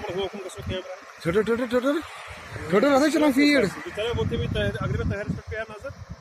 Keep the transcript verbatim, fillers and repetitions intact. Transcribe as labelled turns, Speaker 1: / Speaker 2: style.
Speaker 1: ठोटर ठोटर ठोटर ठोटर असा चला फीड
Speaker 2: अगर मैं तहर पे नजर